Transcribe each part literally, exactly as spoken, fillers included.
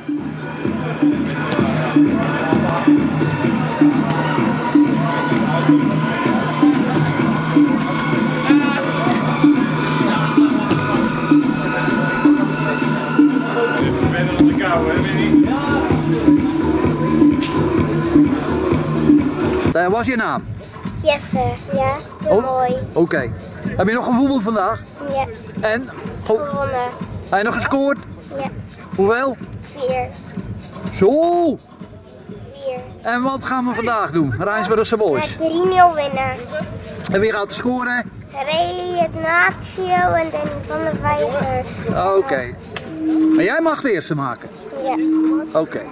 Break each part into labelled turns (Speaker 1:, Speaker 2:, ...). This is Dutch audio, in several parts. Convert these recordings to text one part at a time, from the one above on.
Speaker 1: Uh, wat is je naam?
Speaker 2: Jesse, ja,
Speaker 1: oh,
Speaker 2: mooi.
Speaker 1: Oké. Okay. Heb je nog gevoetbald vandaag?
Speaker 2: Ja.
Speaker 1: En? Go
Speaker 2: Gewonnen.
Speaker 1: Heb je nog gescoord?
Speaker 2: Ja.
Speaker 1: Hoeveel?
Speaker 2: Vier.
Speaker 1: Zo!
Speaker 2: Vier.
Speaker 1: En wat gaan we vandaag doen? Rijnsburgse Boys?
Speaker 2: drie nul winnen.
Speaker 1: En wie gaat er scoren?
Speaker 2: Ray, het Natio en Danny van der Vijver.
Speaker 1: Oké. Okay. En jij mag de eerste maken?
Speaker 2: Ja.
Speaker 1: Oké. Okay.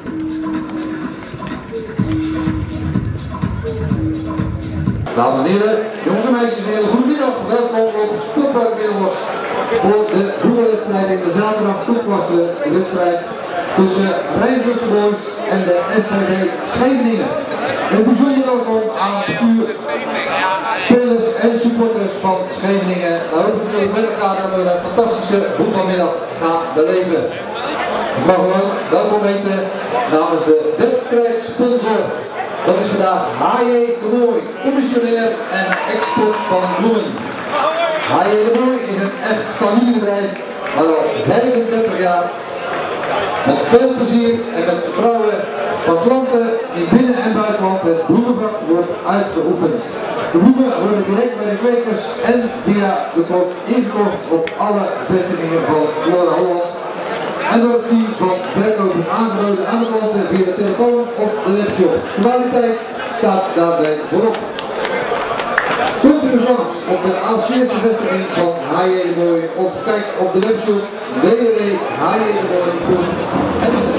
Speaker 3: Dames en heren, jongens en meisjes, een hele goede middag. Welkom op Sportpark Middelbos voor de voetbalwedstrijd in de zaterdag toepassen wedstrijd tussen Rijnsburgse Boys en de S V V Scheveningen. Een bijzonder welkom aan u, spelers en supporters van Scheveningen. We hopen natuurlijk met elkaar dat we een fantastische voetbalmiddag gaan beleven. Ik mag gewoon welkom heten namens de wedstrijdsponsor. Dat is vandaag H J de Mooi, commissionair en export van bloemen. H J de Mooi is een echt familiebedrijf, maar al vijfendertig jaar met veel plezier en met vertrouwen van klanten in binnen- en buitenland het bloemenvak wordt uitgeoefend. De bloemen worden direct bij de kwekers en via de klok ingekocht op alle vestigingen van Flora Holland. En door het team van verkopers aangeboden aan de klanten via de telefoon of de webshop. Kwaliteit staat daarbij voorop. Komt u eens langs op de Aalsmeerse vestiging van H J de Mooi of kijk op de webshop w w w punt h j de mooi punt n l.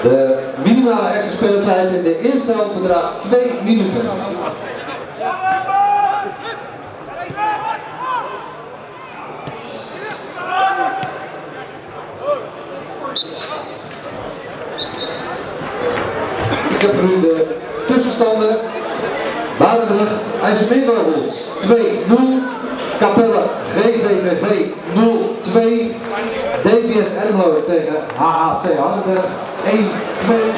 Speaker 3: De minimale extra speeltijd in de eerste helft bedraagt twee minuten. Ik heb voor u de tussenstanden. Barendrecht, IJsselmeervogels twee nul, Capelle G V V V nul twee, D V S Ermelo tegen H H C Hardenberg één twee.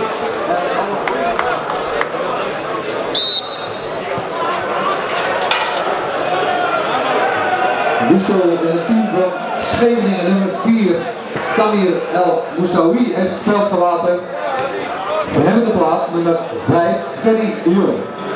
Speaker 3: Wissel in het team van Scheveningen nummer vier, Samir El Moussaoui heeft het veld verlaten. Voor hem in de plaats nummer vijf, Ferry de Jong.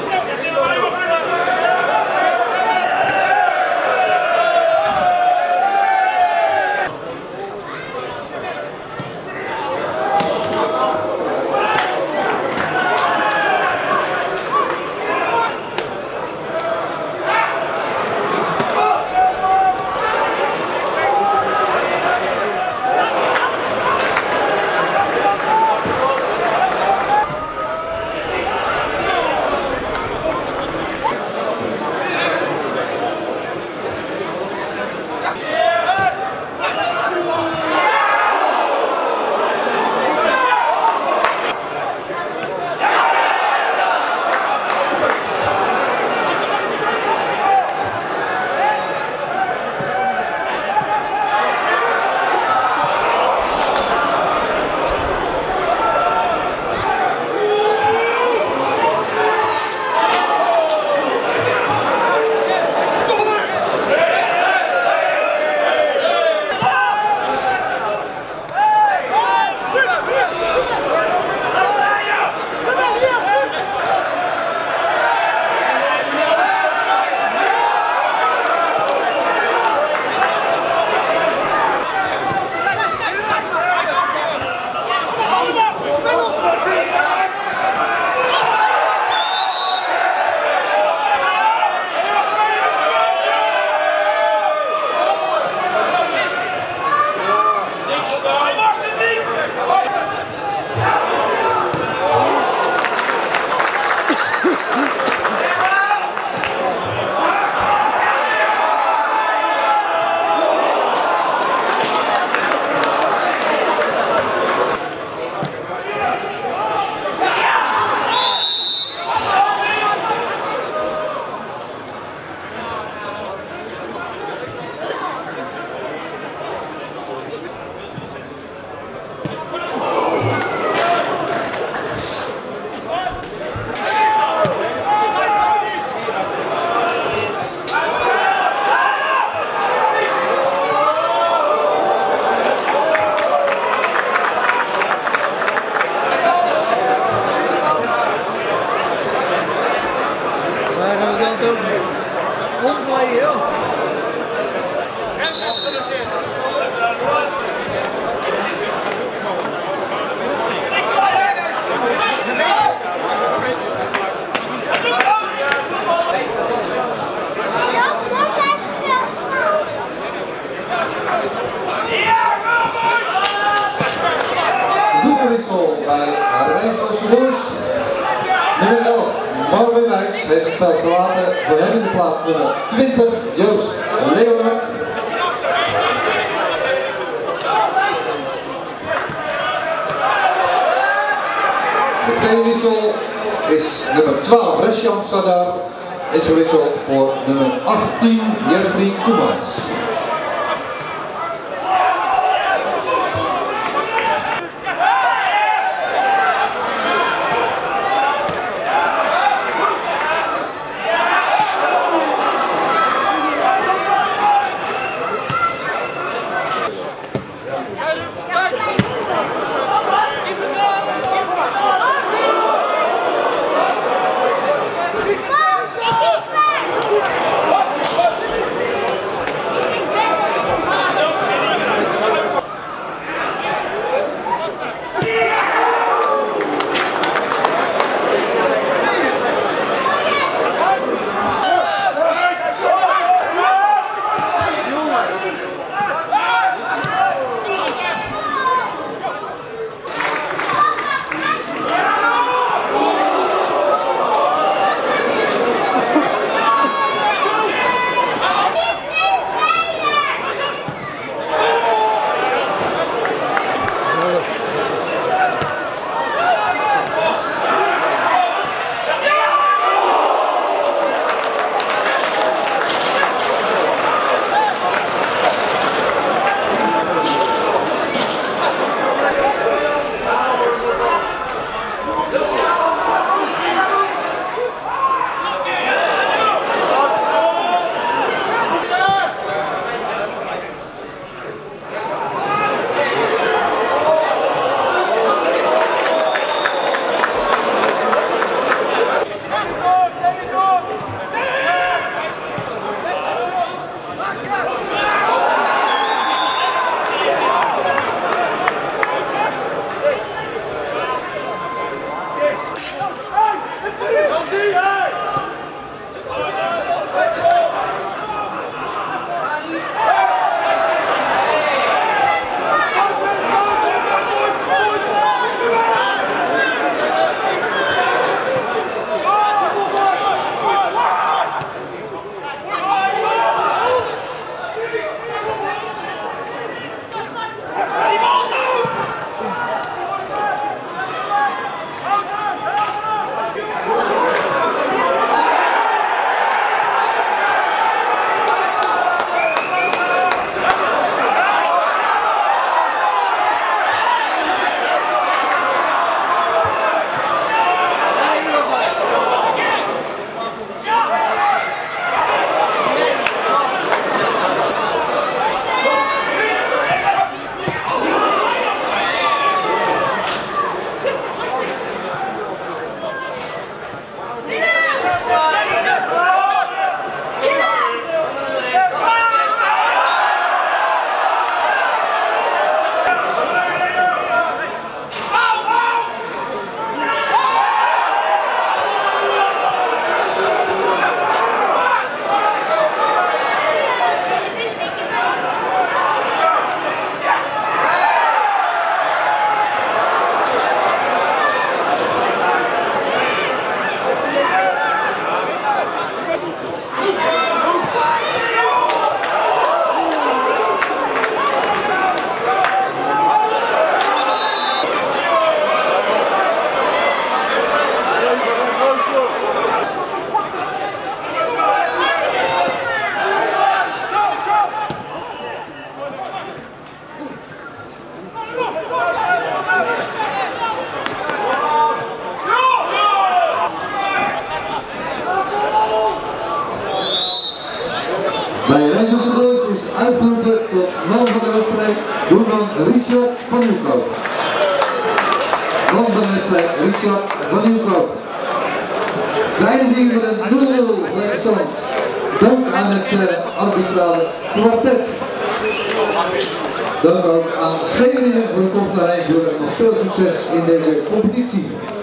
Speaker 3: Doelwissel bij Rijnsloze Boys. Nummer elf, Marvin Wijks, heeft het veld verlaten. Voor hem in de plaats nummer twintig, Joost Leonard. De tweede wissel is nummer twaalf, Reshan Sadar. Is gewisseld voor nummer achttien, Jeffrey Koemans. Richard van Nieuwkoop. Man van de wedstrijd Richard van Nieuwkoop. Kleine dingen met een nul nul stand. Dank aan het uh, arbitrale kwartet. Dank ook aan Scheveningen voor de komst naar Rijnsburg en nog veel succes in deze competitie.